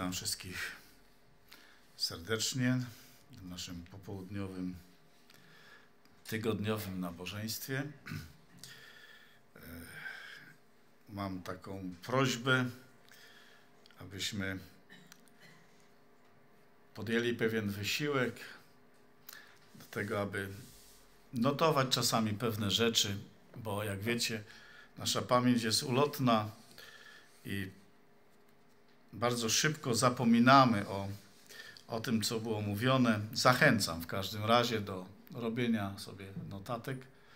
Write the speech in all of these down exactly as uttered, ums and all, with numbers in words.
Witam wszystkich serdecznie w naszym popołudniowym, tygodniowym nabożeństwie. Mam taką prośbę, abyśmy podjęli pewien wysiłek do tego, aby notować czasami pewne rzeczy, bo jak wiecie, nasza pamięć jest ulotna i bardzo szybko zapominamy o, o tym, co było mówione. Zachęcam w każdym razie do robienia sobie notatek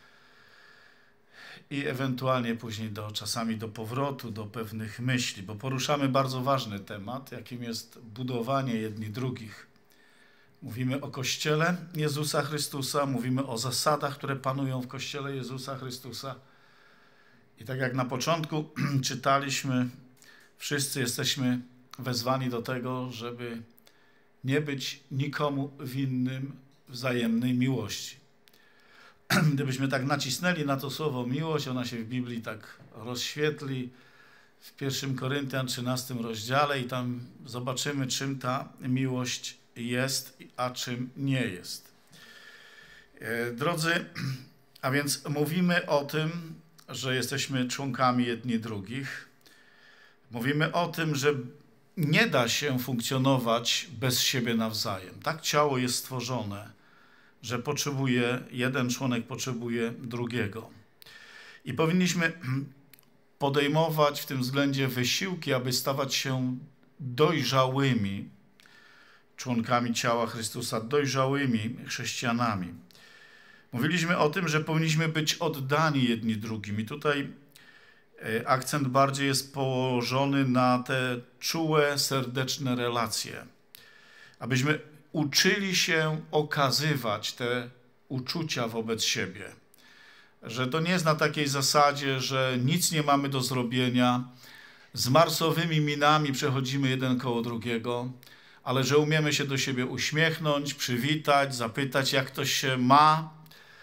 i ewentualnie później do, czasami do powrotu do pewnych myśli, bo poruszamy bardzo ważny temat, jakim jest budowanie jedni drugich. Mówimy o Kościele Jezusa Chrystusa, mówimy o zasadach, które panują w Kościele Jezusa Chrystusa. I tak jak na początku czytaliśmy, wszyscy jesteśmy wezwani do tego, żeby nie być nikomu winnym wzajemnej miłości. Gdybyśmy tak nacisnęli na to słowo miłość, ona się w Biblii tak rozświetli w pierwszym Koryntian trzynastym rozdziale i tam zobaczymy, czym ta miłość jest, a czym nie jest. Drodzy, a więc mówimy o tym, że jesteśmy członkami jedni drugich. Mówimy o tym, że nie da się funkcjonować bez siebie nawzajem. Tak ciało jest stworzone, że potrzebuje, jeden członek potrzebuje drugiego. I powinniśmy podejmować w tym względzie wysiłki, aby stawać się dojrzałymi członkami ciała Chrystusa, dojrzałymi chrześcijanami. Mówiliśmy o tym, że powinniśmy być oddani jedni drugim. I tutaj akcent bardziej jest położony na te czułe, serdeczne relacje. Abyśmy uczyli się okazywać te uczucia wobec siebie. Że to nie jest na takiej zasadzie, że nic nie mamy do zrobienia, z marsowymi minami przechodzimy jeden koło drugiego, ale że umiemy się do siebie uśmiechnąć, przywitać, zapytać, jak ktoś się ma,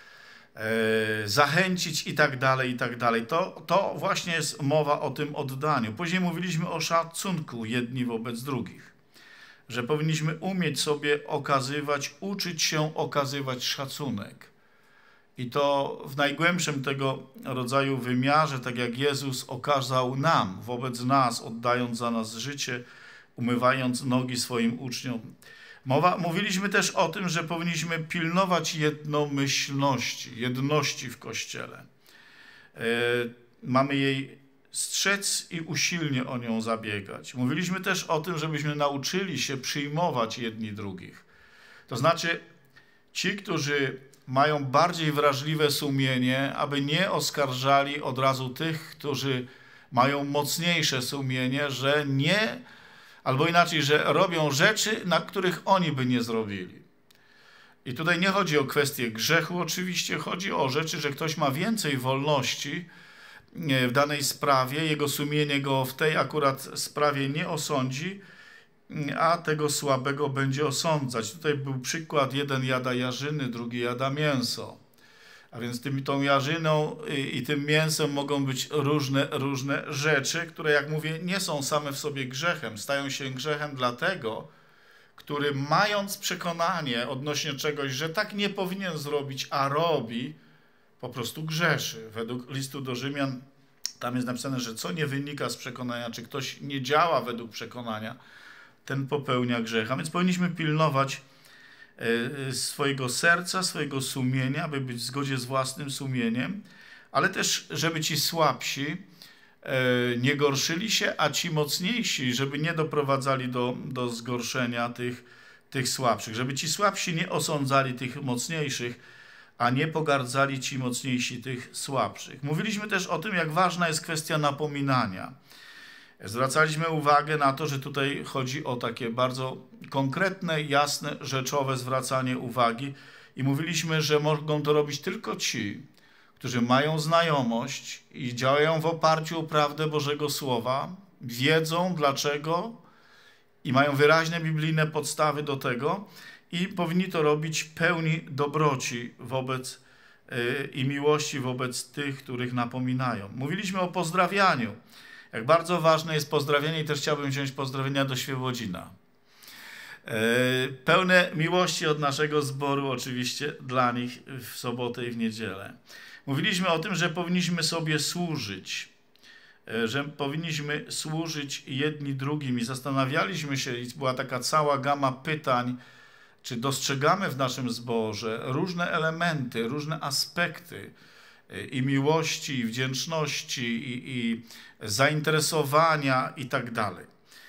zachęcić i tak dalej, i tak dalej. To, to właśnie jest mowa o tym oddaniu. Później mówiliśmy o szacunku jedni wobec drugich, że powinniśmy umieć sobie okazywać, uczyć się okazywać szacunek. I to w najgłębszym tego rodzaju wymiarze, tak jak Jezus okazał nam, wobec nas, oddając za nas życie, umywając nogi swoim uczniom. Mowa, mówiliśmy też o tym, że powinniśmy pilnować jednomyślności, jedności w Kościele. Yy, mamy jej strzec i usilnie o nią zabiegać. Mówiliśmy też o tym, żebyśmy nauczyli się przyjmować jedni drugich. To znaczy ci, którzy mają bardziej wrażliwe sumienie, aby nie oskarżali od razu tych, którzy mają mocniejsze sumienie, że nie... Albo inaczej, że robią rzeczy, na których oni by nie zrobili. I tutaj nie chodzi o kwestię grzechu, oczywiście chodzi o rzeczy, że ktoś ma więcej wolności w danej sprawie, jego sumienie go w tej akurat sprawie nie osądzi, a tego słabego będzie osądzać. Tutaj był przykład, jeden jada jarzyny, drugi jada mięso. A więc tym, tą jarzyną i, i tym mięsem mogą być różne, różne rzeczy, które, jak mówię, nie są same w sobie grzechem. Stają się grzechem dlatego, który mając przekonanie odnośnie czegoś, że tak nie powinien zrobić, a robi, po prostu grzeszy. Według listu do Rzymian tam jest napisane, że co nie wynika z przekonania, czy ktoś nie działa według przekonania, ten popełnia grzech. A więc powinniśmy pilnować swojego serca, swojego sumienia, aby być w zgodzie z własnym sumieniem, ale też, żeby ci słabsi nie gorszyli się, a ci mocniejsi, żeby nie doprowadzali do, do zgorszenia tych, tych słabszych, żeby ci słabsi nie osądzali tych mocniejszych, a nie pogardzali ci mocniejsi tych słabszych. Mówiliśmy też o tym, jak ważna jest kwestia napominania. Zwracaliśmy uwagę na to, że tutaj chodzi o takie bardzo konkretne, jasne, rzeczowe zwracanie uwagi i mówiliśmy, że mogą to robić tylko ci, którzy mają znajomość i działają w oparciu o prawdę Bożego Słowa, wiedzą dlaczego i mają wyraźne biblijne podstawy do tego i powinni to robić pełni dobroci wobec yy, i miłości wobec tych, których napominają. Mówiliśmy o pozdrawianiu. jak bardzo ważne jest pozdrowienie i też chciałbym wziąć pozdrowienia do Świebodzina. Pełne miłości od naszego zboru oczywiście dla nich w sobotę i w niedzielę. Mówiliśmy o tym, że powinniśmy sobie służyć, że powinniśmy służyć jedni drugim i zastanawialiśmy się, i była taka cała gama pytań, czy dostrzegamy w naszym zborze różne elementy, różne aspekty i miłości, i wdzięczności, i, i zainteresowania i tak dalej.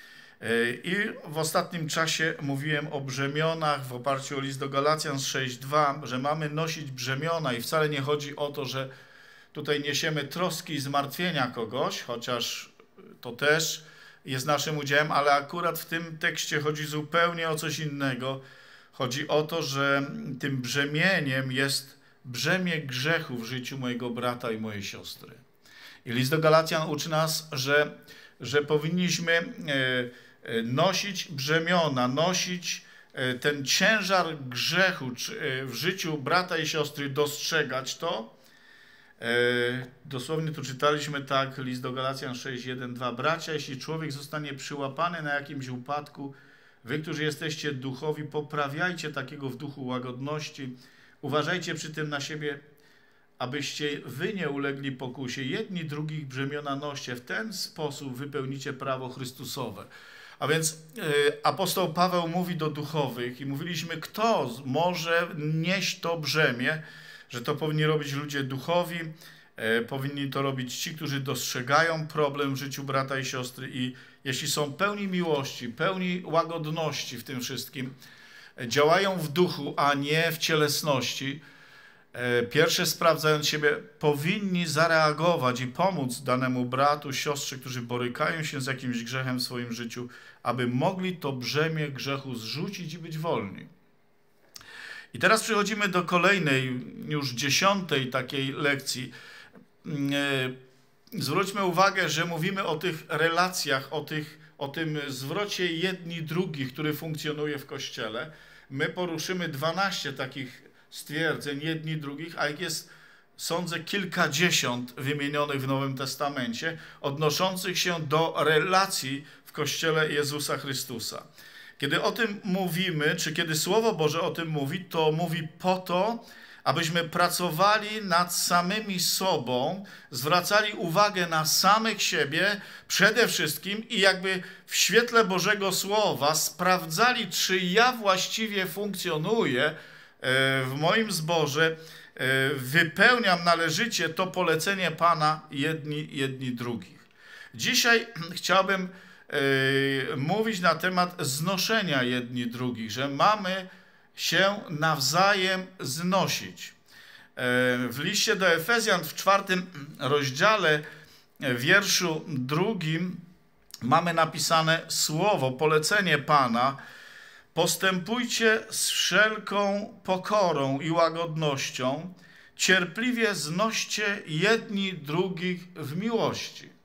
I w ostatnim czasie mówiłem o brzemionach w oparciu o list do Galacjan sześć dwa, że mamy nosić brzemiona i wcale nie chodzi o to, że tutaj niesiemy troski i zmartwienia kogoś, chociaż to też jest naszym udziałem, ale akurat w tym tekście chodzi zupełnie o coś innego. Chodzi o to, że tym brzemieniem jest brzemię grzechu w życiu mojego brata i mojej siostry. I list do Galacjan uczy nas, że, że powinniśmy nosić brzemiona, nosić ten ciężar grzechu w życiu brata i siostry, dostrzegać to. Dosłownie tu czytaliśmy tak, list do Galacjan sześć jeden dwa. Bracia, jeśli człowiek zostanie przyłapany na jakimś upadku, wy, którzy jesteście duchowi, poprawiajcie takiego w duchu łagodności. Uważajcie przy tym na siebie, abyście wy nie ulegli pokusie. Jedni drugich brzemiona noście. W ten sposób wypełnicie prawo Chrystusowe. A więc y, apostoł Paweł mówi do duchowych i mówiliśmy, kto może nieść to brzemię, że to powinni robić ludzie duchowi, y, powinni to robić ci, którzy dostrzegają problem w życiu brata i siostry i jeśli są pełni miłości, pełni łagodności w tym wszystkim, działają w duchu, a nie w cielesności, pierwsze sprawdzając siebie, powinni zareagować i pomóc danemu bratu, siostrze, którzy borykają się z jakimś grzechem w swoim życiu, aby mogli to brzemię grzechu zrzucić i być wolni. I teraz przechodzimy do kolejnej, już dziesiątej takiej lekcji. Zwróćmy uwagę, że mówimy o tych relacjach, o, tych, o tym zwrocie jedni drugich, który funkcjonuje w Kościele. My poruszymy dwanaście takich stwierdzeń jedni drugich, a jak jest, sądzę, kilkadziesiąt wymienionych w Nowym Testamencie, odnoszących się do relacji w Kościele Jezusa Chrystusa. Kiedy o tym mówimy, czy kiedy Słowo Boże o tym mówi, to mówi po to, abyśmy pracowali nad samymi sobą, zwracali uwagę na samych siebie przede wszystkim i jakby w świetle Bożego Słowa sprawdzali, czy ja właściwie funkcjonuję w moim zborze, wypełniam należycie to polecenie Pana jedni, jedni drugich. Dzisiaj chciałbym mówić na temat znoszenia jedni drugich, że mamy się nawzajem znosić. W liście do Efezjan w czwartym rozdziale, wierszu drugim mamy napisane słowo, polecenie Pana: postępujcie z wszelką pokorą i łagodnością, cierpliwie znoście jedni drugich w miłości.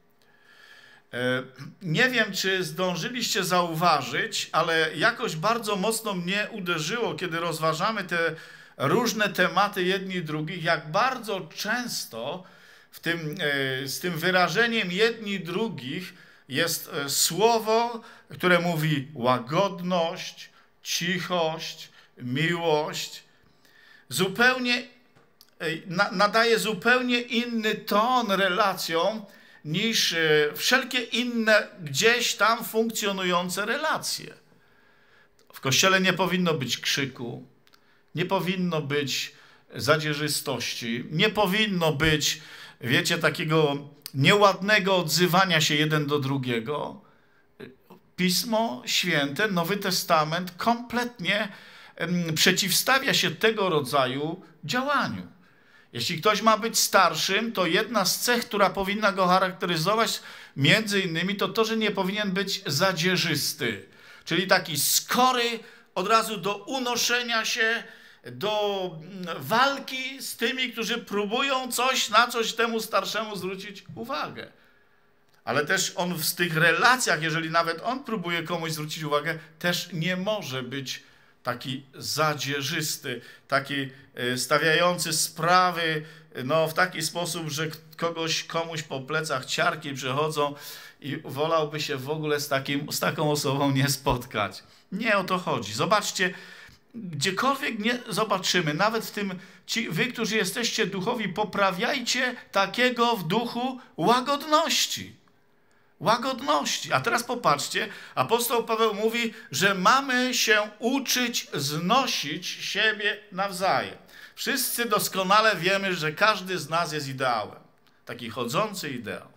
Nie wiem, czy zdążyliście zauważyć, ale jakoś bardzo mocno mnie uderzyło, kiedy rozważamy te różne tematy jedni drugich, jak bardzo często w tym, z tym wyrażeniem jedni drugich jest słowo, które mówi łagodność, cichość, miłość. Zupełnie nadaje zupełnie inny ton relacjom niż wszelkie inne gdzieś tam funkcjonujące relacje. W Kościele nie powinno być krzyku, nie powinno być zadzierzystości, nie powinno być, wiecie, takiego nieładnego odzywania się jeden do drugiego. Pismo Święte, Nowy Testament kompletnie przeciwstawia się tego rodzaju działaniu. Jeśli ktoś ma być starszym, to jedna z cech, która powinna go charakteryzować między innymi, to to, że nie powinien być zadzierzysty. Czyli taki skory od razu do unoszenia się, do walki z tymi, którzy próbują coś, na coś temu starszemu zwrócić uwagę. Ale też on w tych relacjach, jeżeli nawet on próbuje komuś zwrócić uwagę, też nie może być taki zadzierzysty, taki stawiający sprawy no, w taki sposób, że kogoś, komuś po plecach ciarki przechodzą i wolałby się w ogóle z, takim, z taką osobą nie spotkać. Nie o to chodzi. Zobaczcie, gdziekolwiek nie zobaczymy, nawet w tym, ci, wy, którzy jesteście duchowi, poprawiajcie takiego w duchu łagodności. Łagodności. A teraz popatrzcie, apostoł Paweł mówi, że mamy się uczyć znosić siebie nawzajem. Wszyscy doskonale wiemy, że każdy z nas jest ideałem. Taki chodzący ideał.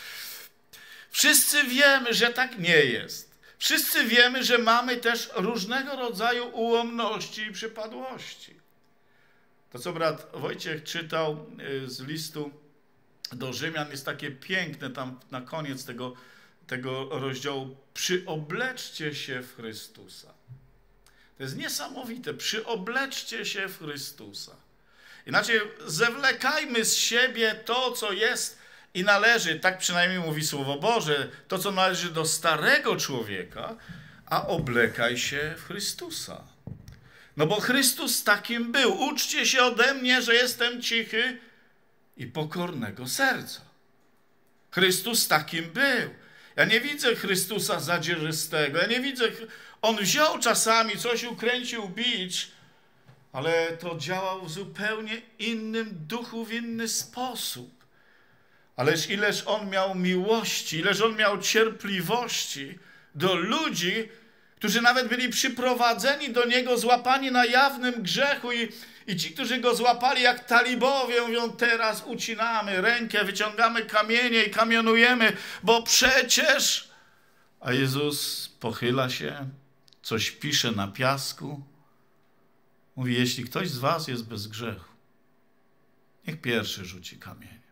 Wszyscy wiemy, że tak nie jest. Wszyscy wiemy, że mamy też różnego rodzaju ułomności i przypadłości. To, co brat Wojciech czytał z listu do Rzymian, jest takie piękne tam na koniec tego, tego rozdziału. Przyobleczcie się w Chrystusa. To jest niesamowite. Przyobleczcie się w Chrystusa. Inaczej zewlekajmy z siebie to, co jest i należy, tak przynajmniej mówi Słowo Boże, to, co należy do starego człowieka, a oblekaj się w Chrystusa. No bo Chrystus takim był. Uczcie się ode mnie, że jestem cichy i pokornego serca. Chrystus takim był. Ja nie widzę Chrystusa zadzierzystego. Ja nie widzę... On wziął czasami, coś ukręcił bicz, ale to działał w zupełnie innym duchu, w inny sposób. Ależ ileż on miał miłości, ileż on miał cierpliwości do ludzi, którzy nawet byli przyprowadzeni do niego, złapani na jawnym grzechu i, i ci, którzy go złapali jak talibowie, mówią, teraz ucinamy rękę, wyciągamy kamienie i kamionujemy, bo przecież... A Jezus pochyla się, coś pisze na piasku, mówi, jeśli ktoś z was jest bez grzechu, niech pierwszy rzuci kamień.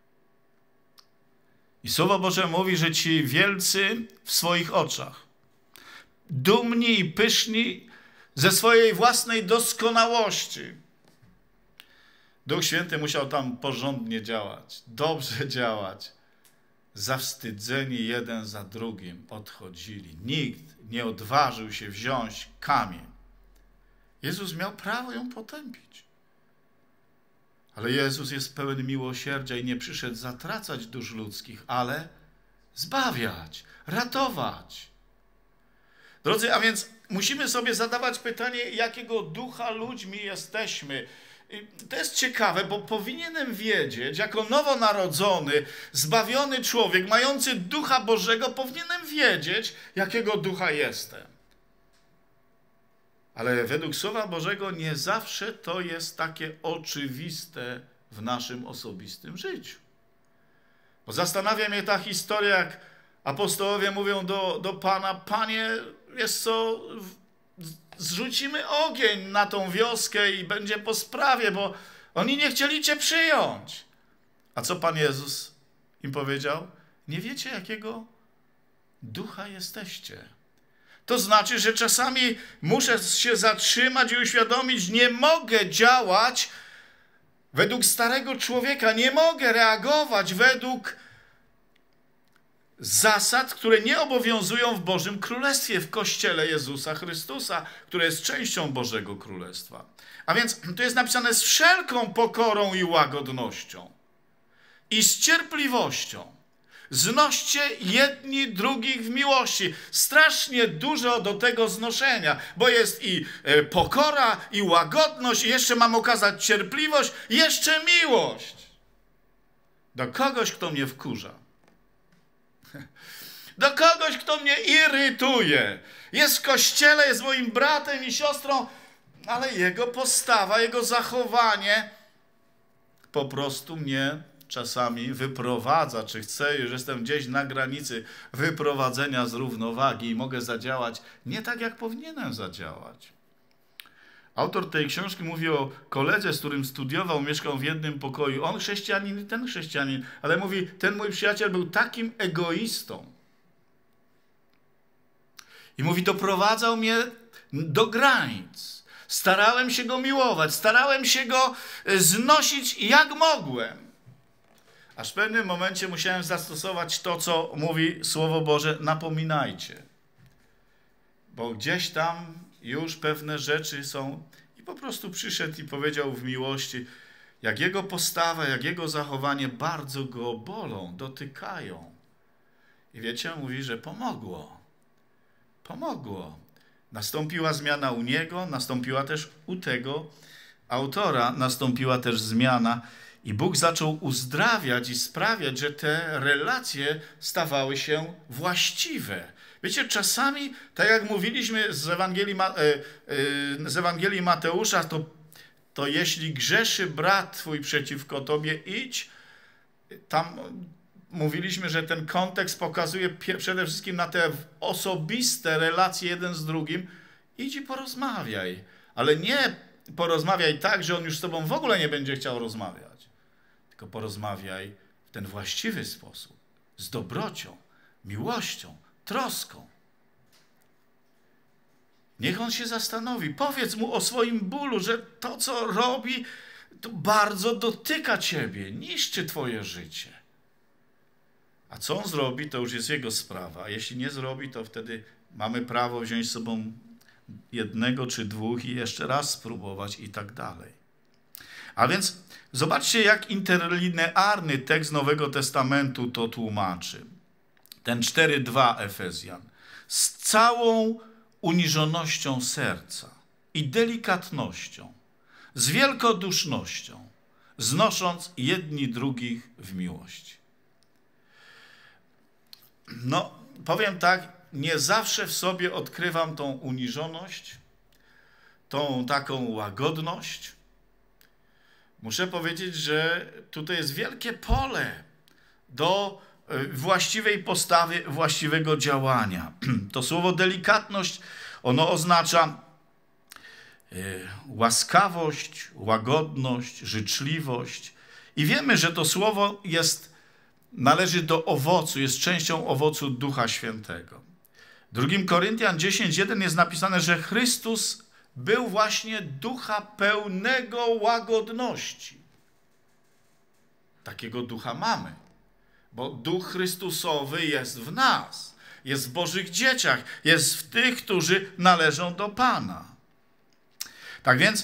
I Słowo Boże mówi, że ci wielcy w swoich oczach, dumni i pyszni ze swojej własnej doskonałości. Duch Święty musiał tam porządnie działać, dobrze działać. Zawstydzeni jeden za drugim odchodzili. Nikt nie odważył się wziąć kamień. Jezus miał prawo ją potępić. Ale Jezus jest pełen miłosierdzia i nie przyszedł zatracać dusz ludzkich, ale zbawiać, ratować. Drodzy, a więc musimy sobie zadawać pytanie, jakiego ducha ludźmi jesteśmy. To jest ciekawe, bo powinienem wiedzieć, jako nowonarodzony, zbawiony człowiek, mający Ducha Bożego, powinienem wiedzieć, jakiego ducha jestem. Ale według Słowa Bożego nie zawsze to jest takie oczywiste w naszym osobistym życiu. Bo zastanawia mnie ta historia, jak apostołowie mówią do, do Pana, Panie, wiesz co, zrzucimy ogień na tą wioskę i będzie po sprawie, bo oni nie chcieli Cię przyjąć. A co Pan Jezus im powiedział? Nie wiecie, jakiego ducha jesteście. To znaczy, że czasami muszę się zatrzymać i uświadomić, nie mogę działać według starego człowieka, nie mogę reagować według zasad, które nie obowiązują w Bożym Królestwie, w Kościele Jezusa Chrystusa, które jest częścią Bożego Królestwa. A więc to jest napisane z wszelką pokorą i łagodnością i z cierpliwością. Znoście jedni drugich w miłości. Strasznie dużo do tego znoszenia, bo jest i pokora, i łagodność, i jeszcze mam okazać cierpliwość, jeszcze miłość. Do kogoś, kto mnie wkurza. Do kogoś, kto mnie irytuje. Jest w kościele, jest moim bratem i siostrą, ale jego postawa, jego zachowanie po prostu mnie czasami wyprowadza, czy chcę, że jestem gdzieś na granicy wyprowadzenia z równowagi i mogę zadziałać nie tak, jak powinienem zadziałać. Autor tej książki mówi o koledze, z którym studiował, mieszkał w jednym pokoju. On chrześcijanin i ten chrześcijanin, ale mówi, ten mój przyjaciel był takim egoistą. I mówi, doprowadzał mnie do granic. Starałem się go miłować, starałem się go znosić jak mogłem. Aż w pewnym momencie musiałem zastosować to, co mówi Słowo Boże, napominajcie. Bo gdzieś tam już pewne rzeczy są i po prostu przyszedł i powiedział w miłości, jak jego postawa, jak jego zachowanie bardzo go bolą, dotykają. I wiecie, mówi, że pomogło. Pomogło. Nastąpiła zmiana u niego, nastąpiła też u tego autora, nastąpiła też zmiana. I Bóg zaczął uzdrawiać i sprawiać, że te relacje stawały się właściwe. Wiecie, czasami, tak jak mówiliśmy z Ewangelii, z Ewangelii Mateusza, to, to jeśli grzeszy brat twój przeciwko tobie, idź. Tam mówiliśmy, że ten kontekst pokazuje przede wszystkim na te osobiste relacje jeden z drugim. Idź i porozmawiaj. Ale nie porozmawiaj tak, że on już z tobą w ogóle nie będzie chciał rozmawiać. Tylko porozmawiaj w ten właściwy sposób. Z dobrocią, miłością, troską. Niech on się zastanowi. Powiedz mu o swoim bólu, że to, co robi, to bardzo dotyka ciebie, niszczy twoje życie. A co on zrobi, to już jest jego sprawa. A jeśli nie zrobi, to wtedy mamy prawo wziąć z sobą jednego czy dwóch i jeszcze raz spróbować i tak dalej. A więc zobaczcie, jak interlinearny tekst Nowego Testamentu to tłumaczy. Ten cztery dwa Efezjan. Z całą uniżonością serca i delikatnością, z wielkodusznością, znosząc jedni drugich w miłości. No, powiem tak, nie zawsze w sobie odkrywam tą uniżoność, tą taką łagodność. Muszę powiedzieć, że tutaj jest wielkie pole do właściwej postawy, właściwego działania. To słowo delikatność, ono oznacza łaskawość, łagodność, życzliwość. I wiemy, że to słowo jest, należy do owocu, jest częścią owocu Ducha Świętego. W drugim Koryntian dziesięć jeden jest napisane, że Chrystus był właśnie ducha pełnego łagodności. Takiego ducha mamy, bo Duch Chrystusowy jest w nas, jest w Bożych dzieciach, jest w tych, którzy należą do Pana. Tak więc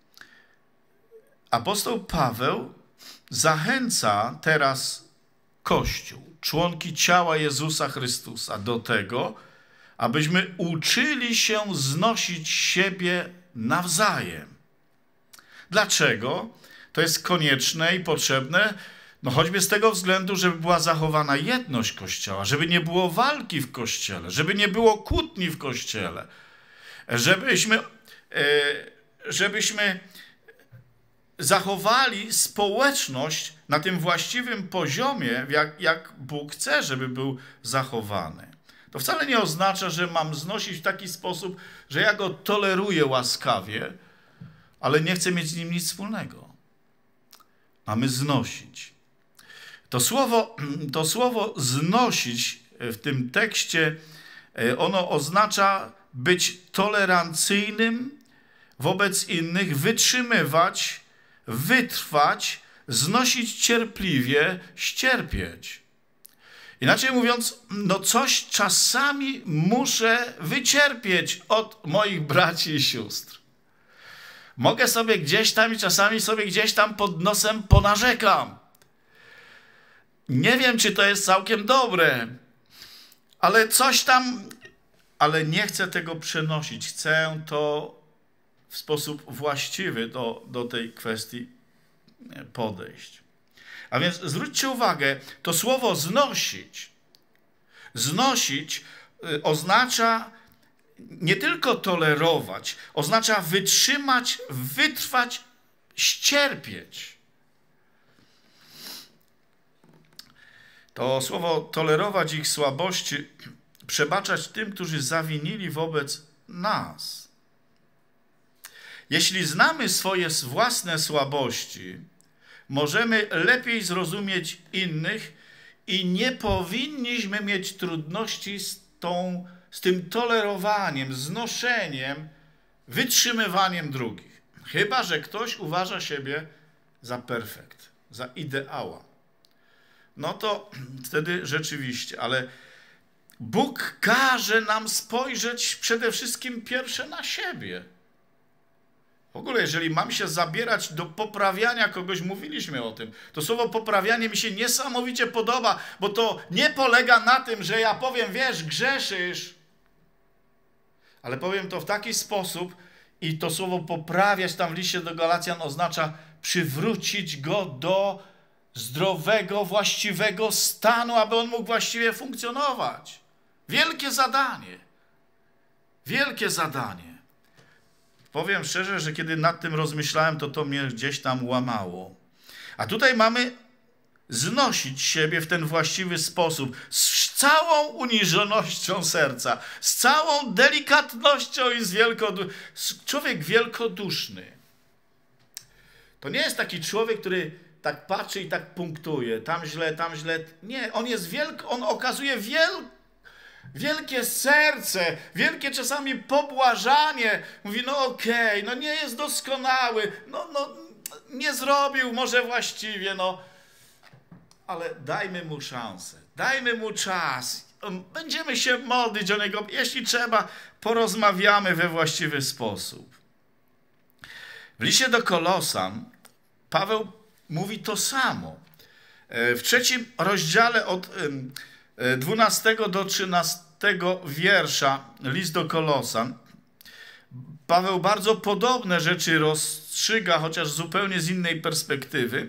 apostoł Paweł zachęca teraz Kościół, członki ciała Jezusa Chrystusa do tego, abyśmy uczyli się znosić siebie nawzajem. Dlaczego? To jest konieczne i potrzebne, no choćby z tego względu, żeby była zachowana jedność Kościoła, żeby nie było walki w Kościele, żeby nie było kłótni w Kościele, żebyśmy, żebyśmy zachowali społeczność na tym właściwym poziomie, jak, jak Bóg chce, żeby był zachowany. To wcale nie oznacza, że mam znosić w taki sposób, że ja go toleruję łaskawie, ale nie chcę mieć z nim nic wspólnego. Mamy znosić. To słowo, to słowo znosić w tym tekście, ono oznacza być tolerancyjnym wobec innych, wytrzymywać, wytrwać, znosić cierpliwie, ścierpieć. Inaczej mówiąc, no coś czasami muszę wycierpieć od moich braci i sióstr. Mogę sobie gdzieś tam i czasami sobie gdzieś tam pod nosem ponarzekam. Nie wiem, czy to jest całkiem dobre, ale coś tam, ale nie chcę tego przenosić. Chcę to w sposób właściwy do, do tej kwestii podejść. A więc zwróćcie uwagę, to słowo znosić, znosić oznacza nie tylko tolerować, oznacza wytrzymać, wytrwać, ścierpieć. To słowo tolerować ich słabości, przebaczać tym, którzy zawinili wobec nas. Jeśli znamy swoje własne słabości, możemy lepiej zrozumieć innych i nie powinniśmy mieć trudności z, tą, z tym tolerowaniem, znoszeniem, wytrzymywaniem drugich. Chyba że ktoś uważa siebie za perfekt, za ideała. No to wtedy rzeczywiście, ale Bóg każe nam spojrzeć przede wszystkim pierwsze na siebie. W ogóle, jeżeli mam się zabierać do poprawiania kogoś, mówiliśmy o tym, to słowo poprawianie mi się niesamowicie podoba, bo to nie polega na tym, że ja powiem, wiesz, grzeszysz, ale powiem to w taki sposób i to słowo poprawiać tam w liście do Galacjan oznacza przywrócić go do zdrowego, właściwego stanu, aby on mógł właściwie funkcjonować. Wielkie zadanie. Wielkie zadanie. Powiem szczerze, że kiedy nad tym rozmyślałem, to to mnie gdzieś tam łamało. A tutaj mamy znosić siebie w ten właściwy sposób, z całą uniżonością serca, z całą delikatnością i z wielkodusznością. Człowiek wielkoduszny. To nie jest taki człowiek, który tak patrzy i tak punktuje, tam źle, tam źle. Nie, on jest wielki, on okazuje wielki, wielkie serce, wielkie czasami pobłażanie. Mówi, no okej, okay, no nie jest doskonały, no, no nie zrobił może właściwie, no. Ale dajmy mu szansę, dajmy mu czas. Będziemy się modlić o niego. Jeśli trzeba, porozmawiamy we właściwy sposób. W liście do Kolosan Paweł mówi to samo. W trzecim rozdziale od dwunastego do trzynastego wiersza, list do Kolosan, Paweł bardzo podobne rzeczy rozstrzyga, chociaż zupełnie z innej perspektywy.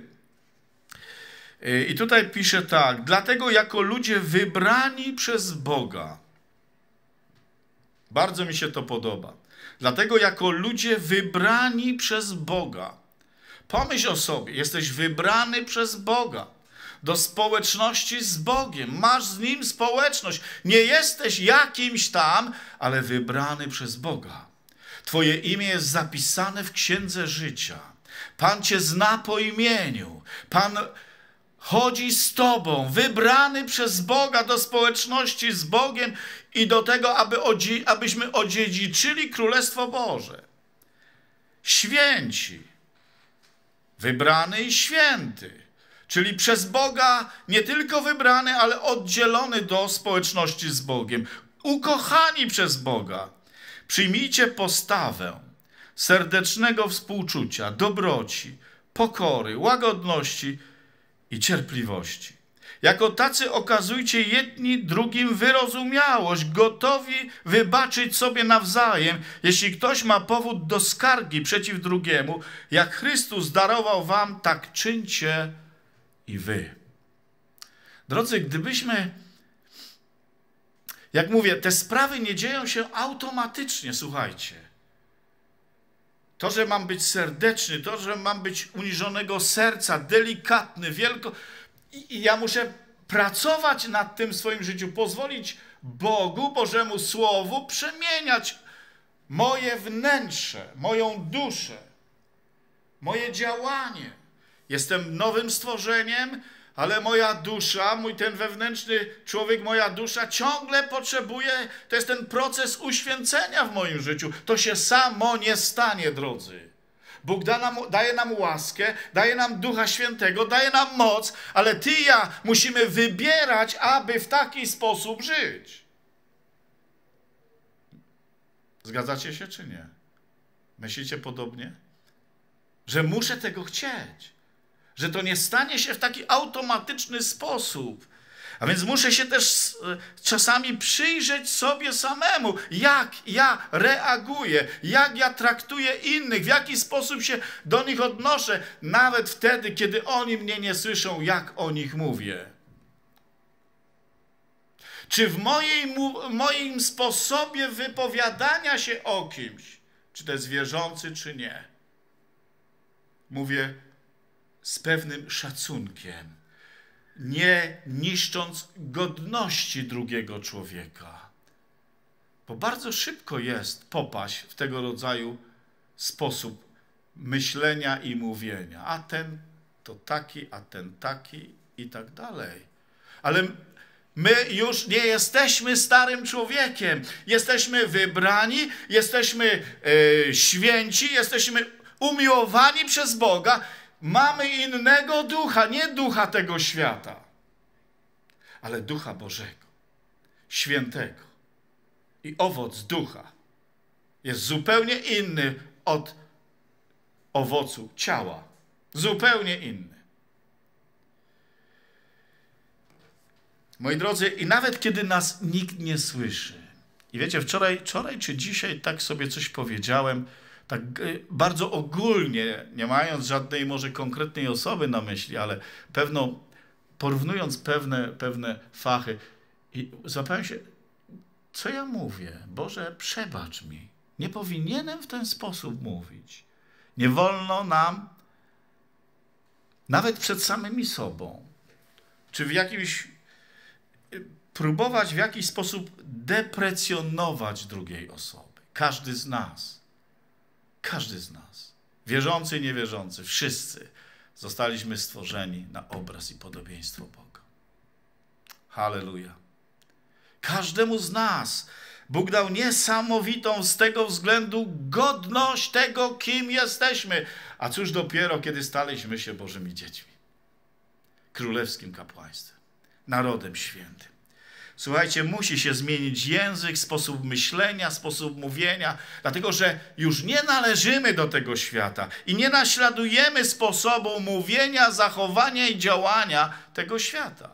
I tutaj pisze tak: dlatego jako ludzie wybrani przez Boga. Bardzo mi się to podoba. Dlatego jako ludzie wybrani przez Boga. Pomyśl o sobie, jesteś wybrany przez Boga do społeczności z Bogiem. Masz z Nim społeczność. Nie jesteś jakimś tam, ale wybrany przez Boga. Twoje imię jest zapisane w Księdze Życia. Pan cię zna po imieniu. Pan chodzi z tobą, wybrany przez Boga do społeczności z Bogiem i do tego, aby odzie- abyśmy odziedziczyli Królestwo Boże. Święci, wybrany i święty, czyli przez Boga nie tylko wybrany, ale oddzielony do społeczności z Bogiem. Ukochani przez Boga. Przyjmijcie postawę serdecznego współczucia, dobroci, pokory, łagodności i cierpliwości. Jako tacy okazujcie jedni drugim wyrozumiałość, gotowi wybaczyć sobie nawzajem, jeśli ktoś ma powód do skargi przeciw drugiemu. Jak Chrystus darował wam, tak czyńcie i wy. Drodzy, gdybyśmy, jak mówię, te sprawy nie dzieją się automatycznie, słuchajcie. To, że mam być serdeczny, to, że mam być uniżonego serca, delikatny, wielko... I, I ja muszę pracować nad tym w swoim życiu, pozwolić Bogu, Bożemu Słowu przemieniać moje wnętrze, moją duszę, moje działanie. Jestem nowym stworzeniem, ale moja dusza, mój ten wewnętrzny człowiek, moja dusza ciągle potrzebuje, to jest ten proces uświęcenia w moim życiu. To się samo nie stanie, drodzy. Bóg da nam, daje nam łaskę, daje nam Ducha Świętego, daje nam moc, ale ty i ja musimy wybierać, aby w taki sposób żyć. Zgadzacie się czy nie? Myślicie podobnie? Że muszę tego chcieć. Że to nie stanie się w taki automatyczny sposób. A więc muszę się też czasami przyjrzeć sobie samemu, jak ja reaguję, jak ja traktuję innych, w jaki sposób się do nich odnoszę, nawet wtedy, kiedy oni mnie nie słyszą, jak o nich mówię. Czy w mojej, moim sposobie wypowiadania się o kimś, czy to jest wierzący, czy nie, mówię z pewnym szacunkiem, nie niszcząc godności drugiego człowieka. Bo bardzo szybko jest popaść w tego rodzaju sposób myślenia i mówienia. A ten to taki, a ten taki i tak dalej. Ale my już nie jesteśmy starym człowiekiem. Jesteśmy wybrani, jesteśmy e, święci, jesteśmy umiłowani przez Boga. Mamy innego ducha, nie ducha tego świata, ale ducha Bożego, świętego. I owoc ducha jest zupełnie inny od owocu ciała. Zupełnie inny. Moi drodzy, i nawet kiedy nas nikt nie słyszy, i wiecie, wczoraj, wczoraj czy dzisiaj tak sobie coś powiedziałem, tak bardzo ogólnie, nie mając żadnej może konkretnej osoby na myśli, ale pewno, porównując pewne, pewne fachy, i złapałem się, co ja mówię? Boże, przebacz mi. Nie powinienem w ten sposób mówić. Nie wolno nam, nawet przed samymi sobą, czy w jakimś, próbować w jakiś sposób deprecjonować drugiej osoby. Każdy z nas. Każdy z nas. Wierzący i niewierzący. Wszyscy zostaliśmy stworzeni na obraz i podobieństwo Boga. Halleluja. Każdemu z nas Bóg dał niesamowitą z tego względu godność tego, kim jesteśmy. A cóż dopiero, kiedy staliśmy się Bożymi dziećmi. Królewskim kapłaństwem. Narodem świętym. Słuchajcie, musi się zmienić język, sposób myślenia, sposób mówienia, dlatego że już nie należymy do tego świata i nie naśladujemy sposobu mówienia, zachowania i działania tego świata.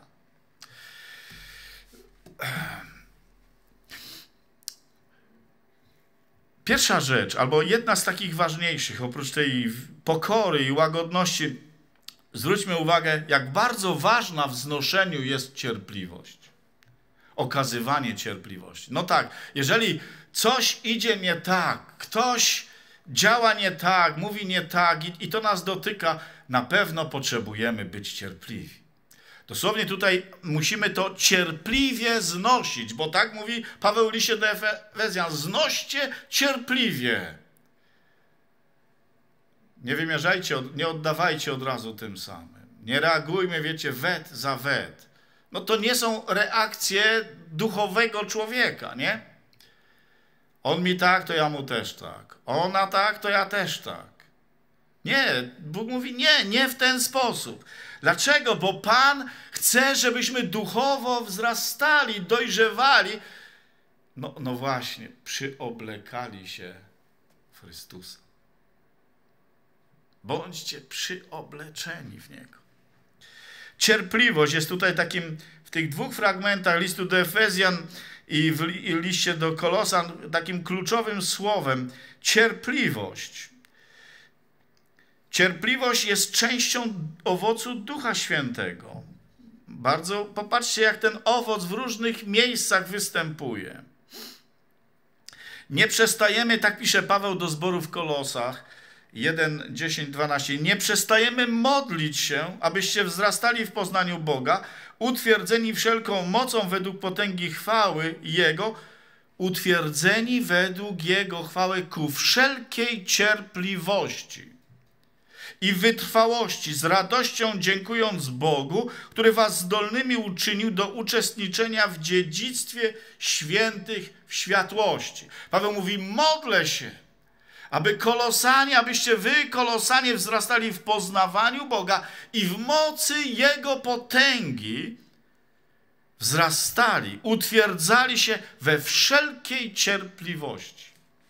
Pierwsza rzecz, albo jedna z takich ważniejszych, oprócz tej pokory i łagodności, zwróćmy uwagę, jak bardzo ważna w znoszeniu jest cierpliwość. Okazywanie cierpliwości. No tak, jeżeli coś idzie nie tak, ktoś działa nie tak, mówi nie tak i, i to nas dotyka, na pewno potrzebujemy być cierpliwi. Dosłownie tutaj musimy to cierpliwie znosić, bo tak mówi Paweł w liście do Efezjan, znoście cierpliwie. Nie wymierzajcie, nie oddawajcie od razu tym samym. Nie reagujmy, wiecie, wet za wet. No to nie są reakcje duchowego człowieka, nie? On mi tak, to ja mu też tak. Ona tak, to ja też tak. Nie, Bóg mówi nie, nie w ten sposób. Dlaczego? Bo Pan chce, żebyśmy duchowo wzrastali, dojrzewali. No, no właśnie, przyoblekali się w Chrystusa. Bądźcie przyobleczeni w Niego. Cierpliwość jest tutaj takim, w tych dwóch fragmentach listu do Efezjan i w liście do Kolosan, takim kluczowym słowem. Cierpliwość. Cierpliwość jest częścią owocu Ducha Świętego. Bardzo, popatrzcie, jak ten owoc w różnych miejscach występuje. Nie przestajemy, tak pisze Paweł do zboru w Kolosach, jeden, dziesięć, dwanaście. Nie przestajemy modlić się, abyście wzrastali w poznaniu Boga, utwierdzeni wszelką mocą według potęgi chwały Jego, utwierdzeni według Jego chwały ku wszelkiej cierpliwości i wytrwałości, z radością dziękując Bogu, który was zdolnymi uczynił do uczestniczenia w dziedzictwie świętych w światłości. Paweł mówi, modlę się, aby Kolosanie, abyście wy, Kolosanie, wzrastali w poznawaniu Boga i w mocy Jego potęgi wzrastali, utwierdzali się we wszelkiej cierpliwości.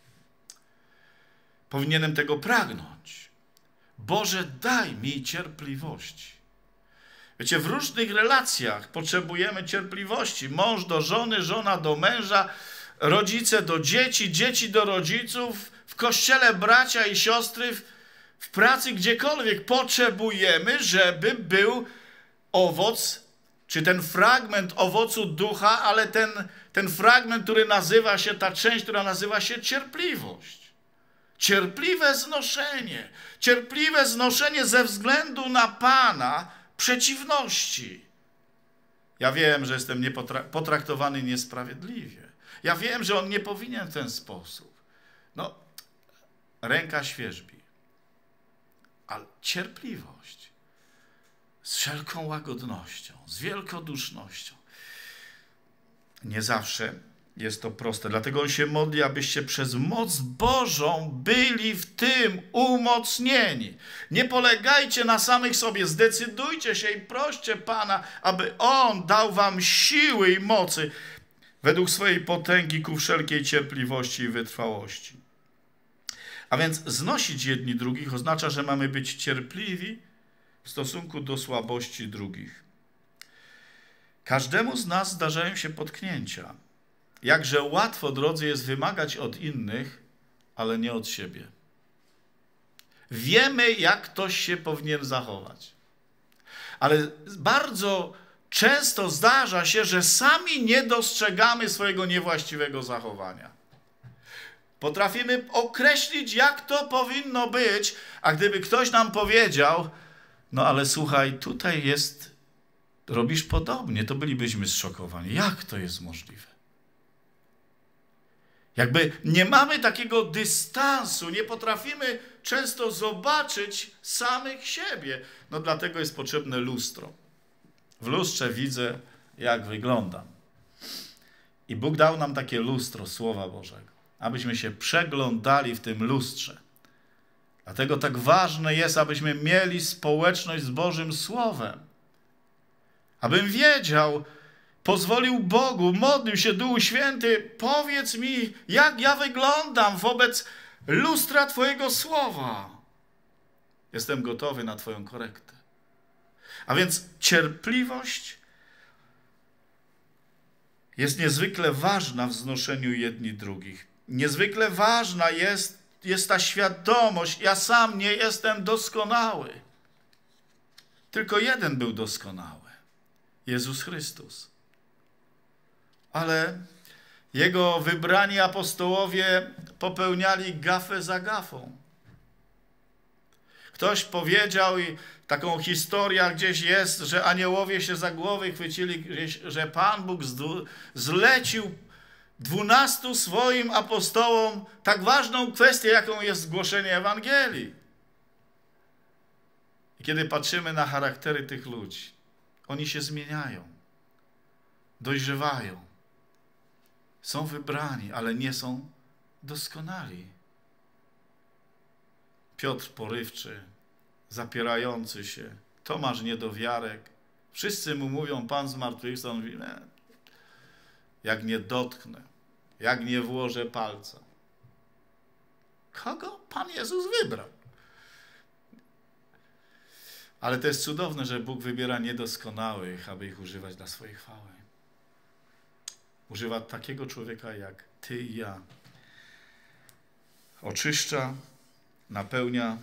Powinienem tego pragnąć. Boże, daj mi cierpliwości. Wiecie, w różnych relacjach potrzebujemy cierpliwości. Mąż do żony, żona do męża, rodzice do dzieci, dzieci do rodziców, w kościele bracia i siostry, w, w pracy, gdziekolwiek potrzebujemy, żeby był owoc, czy ten fragment owocu ducha, ale ten, ten fragment, który nazywa się, ta część, która nazywa się cierpliwość. Cierpliwe znoszenie. Cierpliwe znoszenie ze względu na Pana przeciwności. Ja wiem, że jestem potraktowany niesprawiedliwie. Ja wiem, że on nie powinien w ten sposób. No, ręka świerzbi. Ale cierpliwość z wszelką łagodnością, z wielkodusznością. Nie zawsze jest to proste. Dlatego on się modli, abyście przez moc Bożą byli w tym umocnieni. Nie polegajcie na samych sobie. Zdecydujcie się i proście Pana, aby On dał wam siły i mocy według swojej potęgi ku wszelkiej cierpliwości i wytrwałości. A więc znosić jedni drugich oznacza, że mamy być cierpliwi w stosunku do słabości drugich. Każdemu z nas zdarzają się potknięcia. Jakże łatwo, drodzy, jest wymagać od innych, ale nie od siebie. Wiemy, jak ktoś się powinien zachować. Ale bardzo często zdarza się, że sami nie dostrzegamy swojego niewłaściwego zachowania. Potrafimy określić, jak to powinno być, a gdyby ktoś nam powiedział, no ale słuchaj, tutaj jest, robisz podobnie, to bylibyśmy zszokowani. Jak to jest możliwe? Jakby nie mamy takiego dystansu, nie potrafimy często zobaczyć samych siebie. No dlatego jest potrzebne lustro. W lustrze widzę, jak wyglądam. I Bóg dał nam takie lustro Słowa Bożego, abyśmy się przeglądali w tym lustrze. Dlatego tak ważne jest, abyśmy mieli społeczność z Bożym Słowem. Abym wiedział, pozwolił Bogu, modlił się Duchu Święty, powiedz mi, jak ja wyglądam wobec lustra Twojego Słowa. Jestem gotowy na Twoją korektę. A więc cierpliwość jest niezwykle ważna w znoszeniu jedni drugich. Niezwykle ważna jest, jest ta świadomość, ja sam nie jestem doskonały. Tylko jeden był doskonały. Jezus Chrystus. Ale Jego wybrani apostołowie popełniali gafę za gafą. Ktoś powiedział, i taką historię gdzieś jest, że aniołowie się za głowy chwycili, że Pan Bóg zlecił dwunastu swoim apostołom tak ważną kwestię, jaką jest głoszenie Ewangelii. I kiedy patrzymy na charaktery tych ludzi, oni się zmieniają, dojrzewają, są wybrani, ale nie są doskonali. Piotr porywczy, zapierający się, Tomasz niedowiarek. Wszyscy mu mówią, Pan zmartwychwstał. On mówi, nie, jak nie dotknę, jak nie włożę palca. Kogo Pan Jezus wybrał? Ale to jest cudowne, że Bóg wybiera niedoskonałych, aby ich używać dla swojej chwały. Używa takiego człowieka jak ty i ja. Oczyszcza, napełnia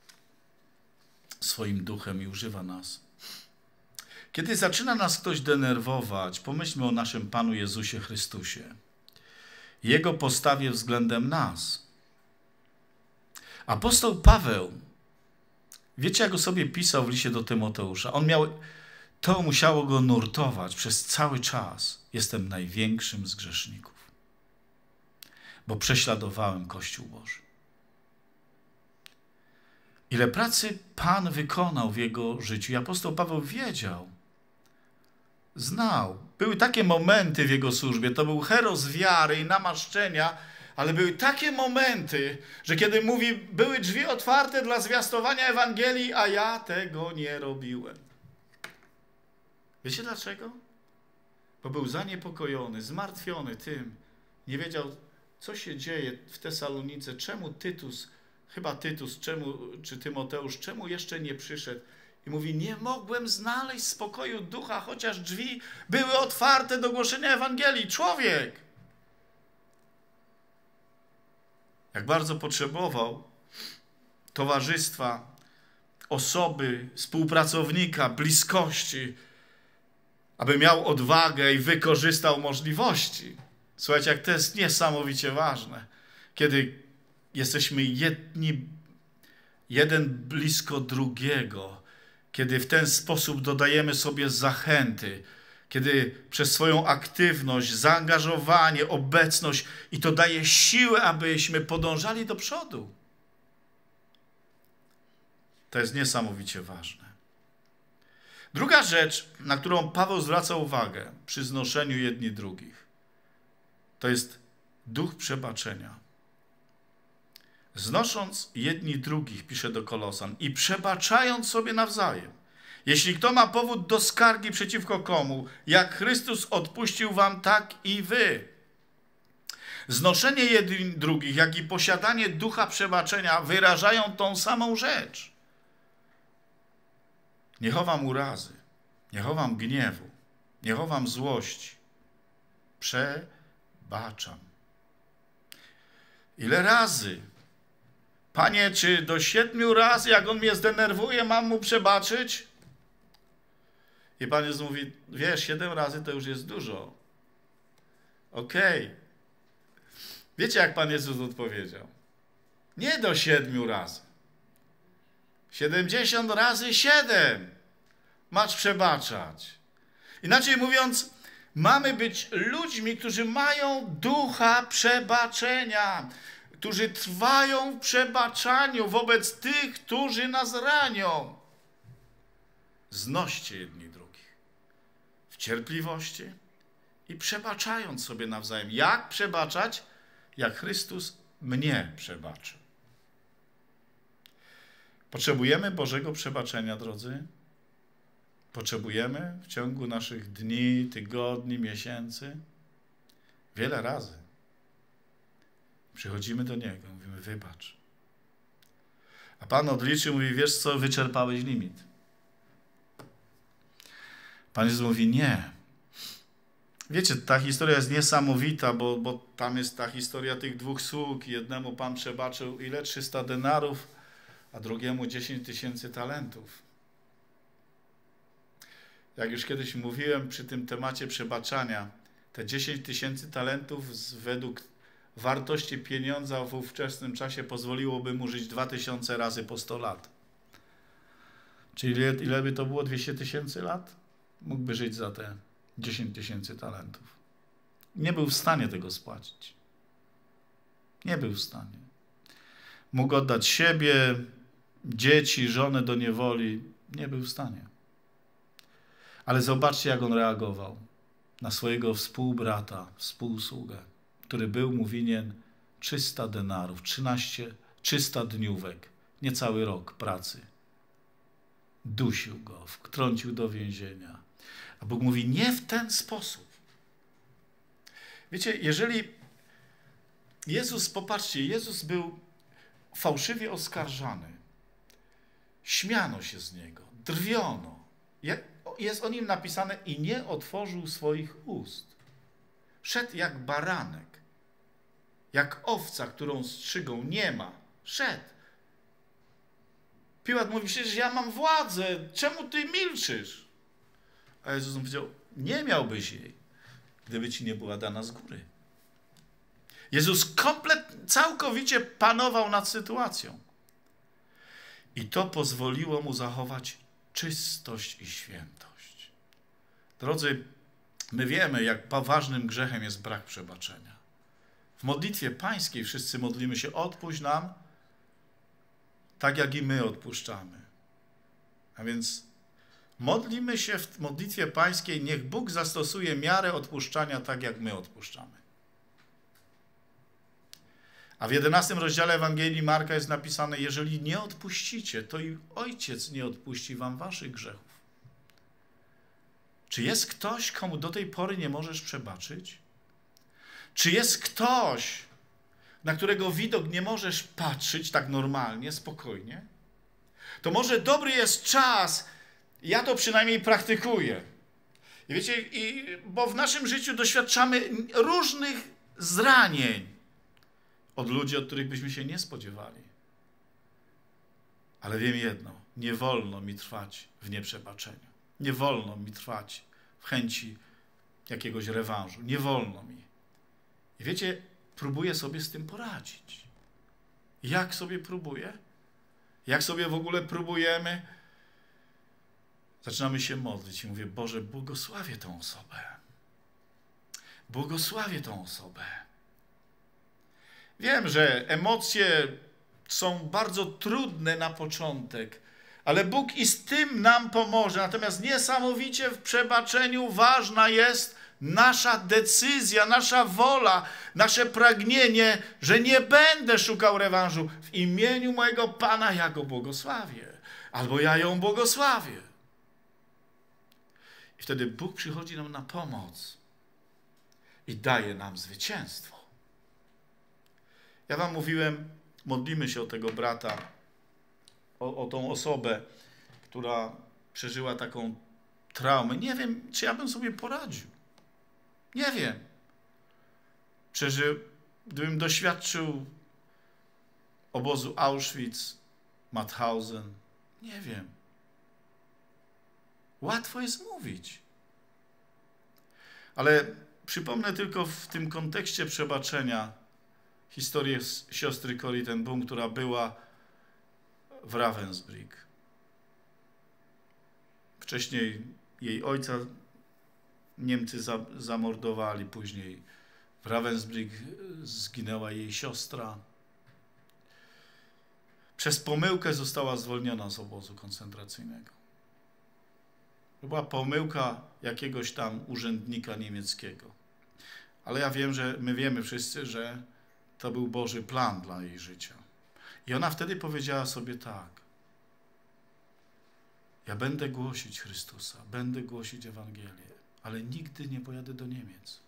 swoim duchem i używa nas. Kiedy zaczyna nas ktoś denerwować, pomyślmy o naszym Panu Jezusie Chrystusie. Jego postawie względem nas. Apostoł Paweł, wiecie, jak o sobie pisał w liście do Tymoteusza? On miał, to musiało go nurtować przez cały czas. Jestem największym z grzeszników, bo prześladowałem Kościół Boży. Ile pracy Pan wykonał w jego życiu. I apostoł Paweł wiedział, znał. Były takie momenty w jego służbie, to był heros wiary i namaszczenia, ale były takie momenty, że kiedy mówi, były drzwi otwarte dla zwiastowania Ewangelii, a ja tego nie robiłem. Wiecie dlaczego? Bo był zaniepokojony, zmartwiony tym. Nie wiedział, co się dzieje w Tesalonice, czemu Tytus, chyba Tytus, czemu, czy Tymoteusz, czemu jeszcze nie przyszedł. I mówi, nie mogłem znaleźć spokoju ducha, chociaż drzwi były otwarte do głoszenia Ewangelii. Człowiek! Jak bardzo potrzebował towarzystwa, osoby, współpracownika, bliskości, aby miał odwagę i wykorzystał możliwości. Słuchajcie, jak to jest niesamowicie ważne, kiedy jesteśmy jedni, jeden blisko drugiego, kiedy w ten sposób dodajemy sobie zachęty, kiedy przez swoją aktywność, zaangażowanie, obecność i to daje siłę, abyśmy podążali do przodu. To jest niesamowicie ważne. Druga rzecz, na którą Paweł zwraca uwagę przy znoszeniu jedni drugich, to jest duch przebaczenia. Znosząc jedni drugich, pisze do Kolosan, i przebaczając sobie nawzajem. Jeśli kto ma powód do skargi przeciwko komu, jak Chrystus odpuścił wam, tak i wy. Znoszenie jednych drugich, jak i posiadanie ducha przebaczenia wyrażają tą samą rzecz. Nie chowam urazy, nie chowam gniewu, nie chowam złości. Przebaczam. Ile razy? Panie, czy do siedmiu razy, jak on mnie zdenerwuje, mam mu przebaczyć? I Pan Jezus mówi, wiesz, siedem razy to już jest dużo. Okej. Okay. Wiecie, jak Pan Jezus odpowiedział? Nie do siedmiu razy. Siedemdziesiąt razy siedem masz przebaczać. Inaczej mówiąc, mamy być ludźmi, którzy mają ducha przebaczenia, którzy trwają w przebaczaniu wobec tych, którzy nas ranią. Znoście jedni drugich w cierpliwości i przebaczając sobie nawzajem. Jak przebaczać? Jak Chrystus mnie przebaczył. Potrzebujemy Bożego przebaczenia, drodzy. Potrzebujemy w ciągu naszych dni, tygodni, miesięcy. Wiele razy przychodzimy do Niego, mówimy, wybacz. A Pan odliczy, mówi, wiesz co, wyczerpałeś limit. Pan Jezus mówi, nie. Wiecie, ta historia jest niesamowita, bo, bo tam jest ta historia tych dwóch sług. Jednemu Pan przebaczył ile? trzysta denarów, a drugiemu dziesięć tysięcy talentów. Jak już kiedyś mówiłem przy tym temacie przebaczania, te dziesięć tysięcy talentów z, według wartości pieniądza w ówczesnym czasie pozwoliłoby mu żyć dwa tysiące razy po sto lat. Czyli ile, ile by to było? dwieście tysięcy lat? Mógłby żyć za te dziesięć tysięcy talentów. Nie był w stanie tego spłacić. Nie był w stanie. Mógł oddać siebie, dzieci, żonę do niewoli. Nie był w stanie. Ale zobaczcie, jak on reagował na swojego współbrata, współsługę, który był mu winien trzysta denarów, trzynaście, trzysta dniówek, niecały rok pracy. Dusił go, wtrącił do więzienia. A Bóg mówi, nie w ten sposób. Wiecie, jeżeli Jezus, popatrzcie, Jezus był fałszywie oskarżany. Śmiano się z Niego, drwiono. Jest o Nim napisane i nie otworzył swoich ust. Szedł jak baranek, jak owca, którą strzygą nie ma. Szedł. Piłat mówi, przecież ja mam władzę, czemu ty milczysz? A Jezus mu powiedział, nie miałbyś jej, gdyby ci nie była dana z góry. Jezus kompletnie, całkowicie panował nad sytuacją. I to pozwoliło mu zachować czystość i świętość. Drodzy, my wiemy, jak ważnym grzechem jest brak przebaczenia. W modlitwie pańskiej wszyscy modlimy się, odpuść nam, tak jak i my odpuszczamy. A więc modlimy się w modlitwie pańskiej, niech Bóg zastosuje miarę odpuszczania tak, jak my odpuszczamy. A w jedenastym rozdziale Ewangelii Marka jest napisane, jeżeli nie odpuścicie, to i Ojciec nie odpuści wam waszych grzechów. Czy jest ktoś, komu do tej pory nie możesz przebaczyć? Czy jest ktoś, na którego widok nie możesz patrzeć tak normalnie, spokojnie? To może dobry jest czas, ja to przynajmniej praktykuję. I wiecie, i, bo w naszym życiu doświadczamy różnych zranień od ludzi, od których byśmy się nie spodziewali. Ale wiem jedno, nie wolno mi trwać w nieprzebaczeniu. Nie wolno mi trwać w chęci jakiegoś rewanżu. Nie wolno mi. I wiecie, próbuję sobie z tym poradzić. Jak sobie próbuję? Jak sobie w ogóle próbujemy? Zaczynamy się modlić i mówię, Boże, błogosławię tą osobę. Błogosławię tą osobę. Wiem, że emocje są bardzo trudne na początek, ale Bóg i z tym nam pomoże. Natomiast niesamowicie w przebaczeniu ważna jest nasza decyzja, nasza wola, nasze pragnienie, że nie będę szukał rewanżu. W imieniu mojego Pana ja go błogosławię, albo ja ją błogosławię. I wtedy Bóg przychodzi nam na pomoc i daje nam zwycięstwo. Ja wam mówiłem, modlimy się o tego brata, o, o tą osobę, która przeżyła taką traumę. Nie wiem, czy ja bym sobie poradził. Nie wiem. Przeżył, gdybym doświadczył obozu Auschwitz, Mauthausen. Nie wiem. Łatwo jest mówić. Ale przypomnę tylko w tym kontekście przebaczenia historię siostry Corrie ten Boom, która była w Ravensbrück. Wcześniej jej ojca Niemcy za, zamordowali, później w Ravensbrück zginęła jej siostra. Przez pomyłkę została zwolniona z obozu koncentracyjnego. To była pomyłka jakiegoś tam urzędnika niemieckiego. Ale ja wiem, że my wiemy wszyscy, że to był Boży plan dla jej życia. I ona wtedy powiedziała sobie tak. Ja będę głosić Chrystusa, będę głosić Ewangelię, ale nigdy nie pojadę do Niemiec.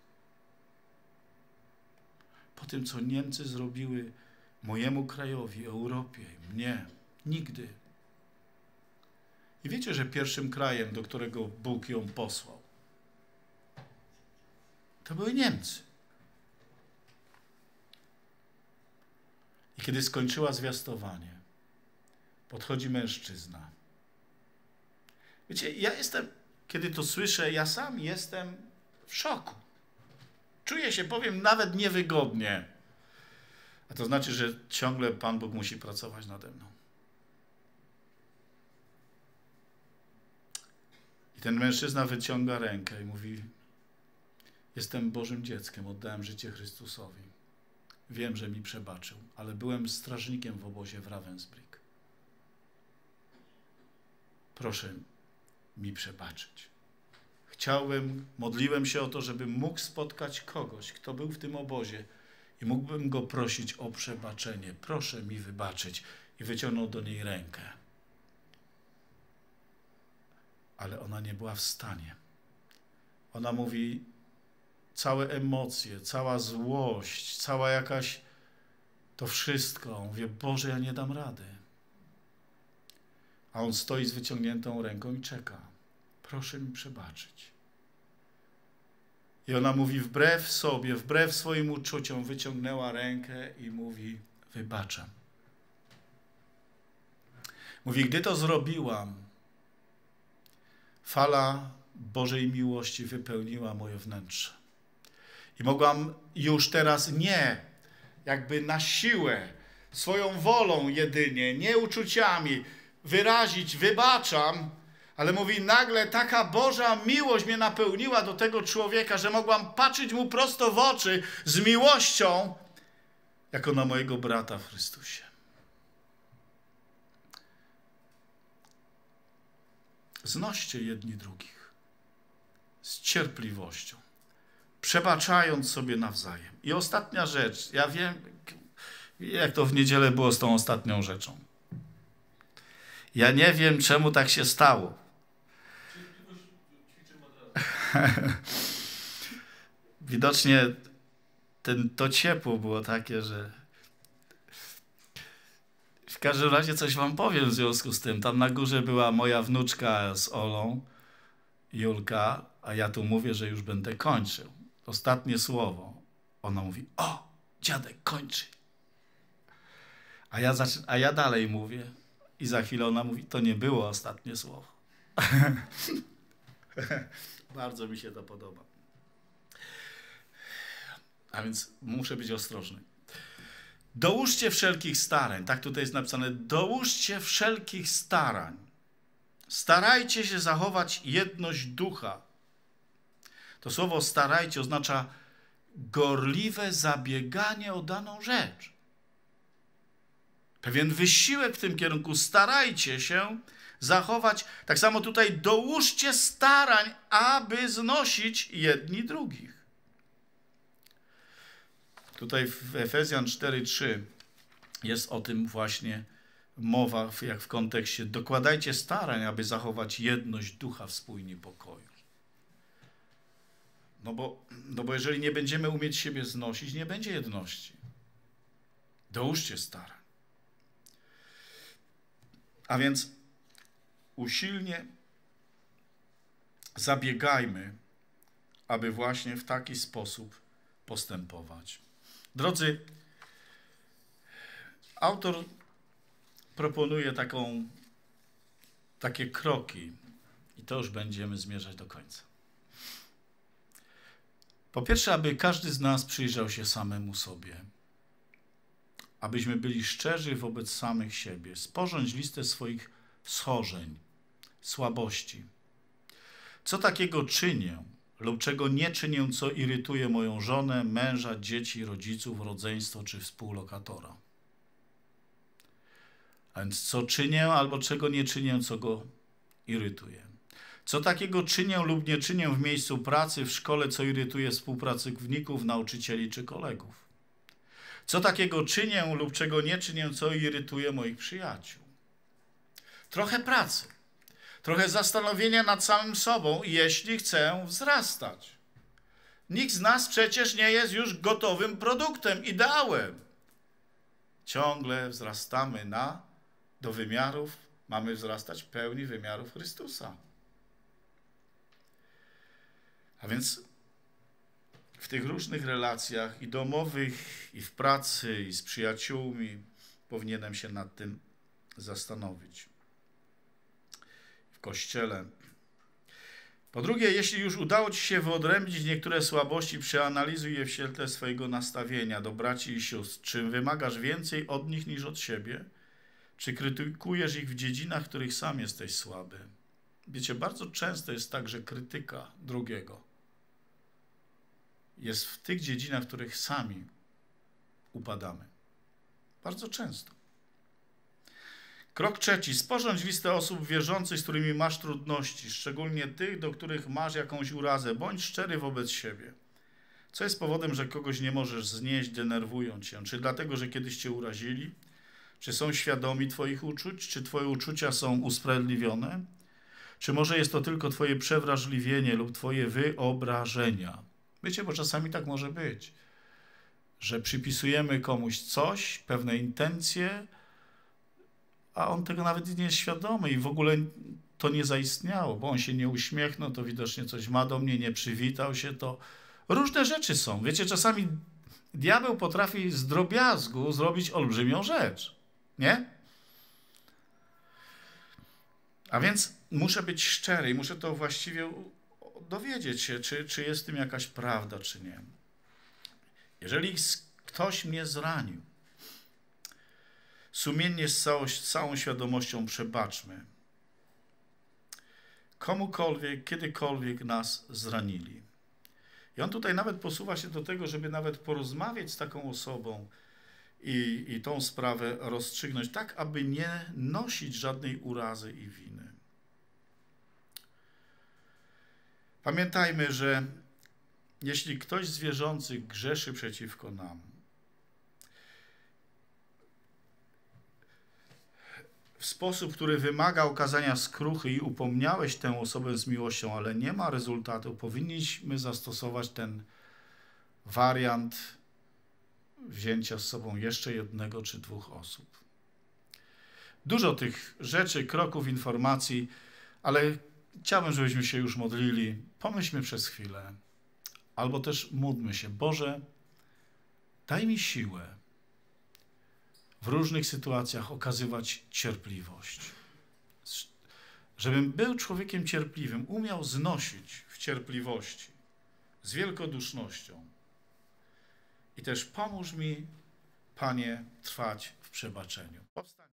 Po tym, co Niemcy zrobiły mojemu krajowi, Europie, mnie, nigdy. I wiecie, że pierwszym krajem, do którego Bóg ją posłał, to były Niemcy. I kiedy skończyła zwiastowanie, podchodzi mężczyzna. Wiecie, ja jestem, kiedy to słyszę, ja sam jestem w szoku. Czuję się, powiem, nawet niewygodnie. A to znaczy, że ciągle Pan Bóg musi pracować nade mną. I ten mężczyzna wyciąga rękę i mówi: jestem Bożym dzieckiem, oddałem życie Chrystusowi. Wiem, że mi przebaczył, ale byłem strażnikiem w obozie w Ravensbrück. Proszę mi przebaczyć. Chciałem, modliłem się o to, żebym mógł spotkać kogoś, kto był w tym obozie i mógłbym go prosić o przebaczenie. Proszę mi wybaczyć. I wyciągnął do niej rękę. Ale ona nie była w stanie. Ona mówi, całe emocje, cała złość, cała jakaś, to wszystko. Mówię, Boże, ja nie dam rady. A on stoi z wyciągniętą ręką i czeka. Proszę mi przebaczyć. I ona mówi, wbrew sobie, wbrew swoim uczuciom, wyciągnęła rękę i mówi, wybaczam. Mówi, gdy to zrobiłam, fala Bożej miłości wypełniła moje wnętrze. I mogłam już teraz nie, jakby na siłę, swoją wolą jedynie, nie uczuciami, wyrazić, wybaczam, ale mówi, nagle taka Boża miłość mnie napełniła do tego człowieka, że mogłam patrzeć mu prosto w oczy z miłością, jako na mojego brata w Chrystusie. Znoście jedni drugich z cierpliwością, przebaczając sobie nawzajem. I ostatnia rzecz, ja wiem, jak to w niedzielę było z tą ostatnią rzeczą. Ja nie wiem, czemu tak się stało. Widocznie ten, to ciepło było takie, że w każdym razie coś wam powiem w związku z tym. Tam na górze była moja wnuczka z Olą, Julka, a ja tu mówię, że już będę kończył. Ostatnie słowo. Ona mówi, o, dziadek, kończy. A ja, zaczę- a ja dalej mówię. I za chwilę ona mówi, to nie było ostatnie słowo. Bardzo mi się to podoba. A więc muszę być ostrożny. Dołóżcie wszelkich starań. Tak tutaj jest napisane. Dołóżcie wszelkich starań. Starajcie się zachować jedność ducha. To słowo starajcie oznacza gorliwe zabieganie o daną rzecz. Pewien wysiłek w tym kierunku. Starajcie się zachować. Tak samo tutaj dołóżcie starań, aby znosić jedni drugich. Tutaj w Efezjan cztery trzy jest o tym właśnie mowa, jak w kontekście dokładajcie starań, aby zachować jedność ducha w spójni pokoju. No bo, no bo jeżeli nie będziemy umieć siebie znosić, nie będzie jedności. Dołóżcie starań. A więc usilnie zabiegajmy, aby właśnie w taki sposób postępować. Drodzy, autor proponuje taką, takie kroki i to już będziemy zmierzać do końca. Po pierwsze, aby każdy z nas przyjrzał się samemu sobie. Abyśmy byli szczerzy wobec samych siebie. Sporządź listę swoich schorzeń, słabości. Co takiego czynię lub czego nie czynię, co irytuje moją żonę, męża, dzieci, rodziców, rodzeństwo czy współlokatora. A więc co czynię albo czego nie czynię, co go irytuje. Co takiego czynię lub nie czynię w miejscu pracy, w szkole, co irytuje współpracowników, nauczycieli czy kolegów. Co takiego czynię lub czego nie czynię, co irytuje moich przyjaciół. Trochę pracy, trochę zastanowienia nad samym sobą, jeśli chcę wzrastać. Nikt z nas przecież nie jest już gotowym produktem, ideałem. Ciągle wzrastamy na, do wymiarów, mamy wzrastać w pełni wymiarów Chrystusa. A więc w tych różnych relacjach i domowych, i w pracy, i z przyjaciółmi powinienem się nad tym zastanowić. W kościele. Po drugie, jeśli już udało ci się wyodrębnić niektóre słabości, przeanalizuj je w świetle swojego nastawienia do braci i sióstr. Czy wymagasz więcej od nich niż od siebie? Czy krytykujesz ich w dziedzinach, w których sam jesteś słaby? Wiecie, bardzo często jest tak, że krytyka drugiego jest w tych dziedzinach, w których sami upadamy. Bardzo często. Krok trzeci. Sporządź listę osób wierzących, z którymi masz trudności, szczególnie tych, do których masz jakąś urazę. Bądź szczery wobec siebie. Co jest powodem, że kogoś nie możesz znieść, denerwują cię? Czy dlatego, że kiedyś cię urazili? Czy są świadomi twoich uczuć? Czy twoje uczucia są usprawiedliwione? Czy może jest to tylko twoje przewrażliwienie lub twoje wyobrażenia? Wiecie, bo czasami tak może być, że przypisujemy komuś coś, pewne intencje, a on tego nawet nie jest świadomy i w ogóle to nie zaistniało, bo on się nie uśmiechnął, to widocznie coś ma do mnie, nie przywitał się, to różne rzeczy są. Wiecie, czasami diabeł potrafi z drobiazgu zrobić olbrzymią rzecz, nie? A więc muszę być szczery i muszę to właściwie dowiedzieć się, czy, czy jest w tym jakaś prawda, czy nie. Jeżeli ktoś mnie zranił, sumiennie z całą, z całą świadomością przebaczmy. Komukolwiek, kiedykolwiek nas zranili. I on tutaj nawet posuwa się do tego, żeby nawet porozmawiać z taką osobą i, i tą sprawę rozstrzygnąć, tak aby nie nosić żadnej urazy i winy. Pamiętajmy, że jeśli ktoś z wierzących grzeszy przeciwko nam, w sposób, który wymaga okazania skruchy i upomniałeś tę osobę z miłością, ale nie ma rezultatu, powinniśmy zastosować ten wariant wzięcia z sobą jeszcze jednego czy dwóch osób. Dużo tych rzeczy, kroków, informacji, ale chciałbym, żebyśmy się już modlili. Pomyślmy przez chwilę. Albo też módlmy się. Boże, daj mi siłę w różnych sytuacjach okazywać cierpliwość. Żebym był człowiekiem cierpliwym, umiał znosić w cierpliwości, z wielkodusznością. I też pomóż mi, Panie, trwać w przebaczeniu. Powstań.